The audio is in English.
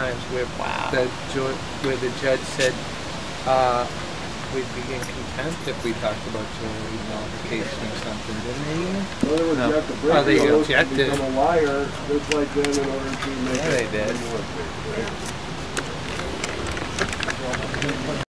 times where where the judge said we'd be in contempt if we talked about jury nullification or something, didn't they? Well, there was No. you have to break Oh, they the oath to objected. become a liar, just like them, in order to make Yeah, they did. it more.